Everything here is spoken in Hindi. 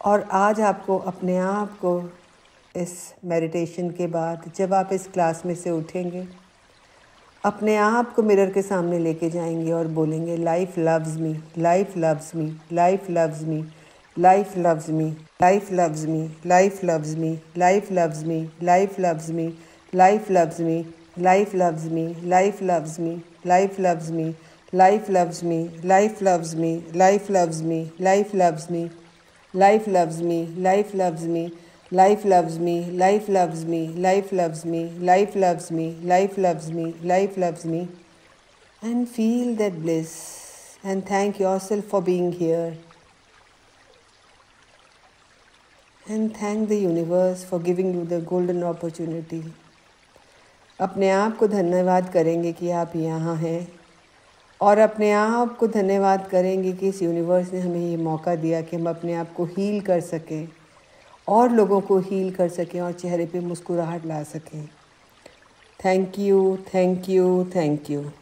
और आज आपको अपने आप को इस मेडिटेशन के बाद जब आप इस क्लास में से उठेंगे, अपने आप को मिरर के सामने लेके जाएंगे और बोलेंगे life loves me, life loves me, life loves me, life loves me, life loves me, life loves me, life loves me, life loves me, life loves me, life loves me, life loves me, life loves me, life loves me, life loves me, life loves me, life loves me, life loves me, life loves me, life loves me, life loves me, life loves me, life loves me, life loves me, life loves me, and feel that bliss and thank yourself for being here and thank the universe for giving you the golden opportunity. अपने आप को धन्यवाद करेंगे कि आप यहाँ हैं और अपने आप को धन्यवाद करेंगे कि इस यूनिवर्स ने हमें ये मौका दिया कि हम अपने आप को हील कर सकें और लोगों को हील कर सकें और चेहरे पे मुस्कुराहट ला सकें। Thank you, thank you, thank you.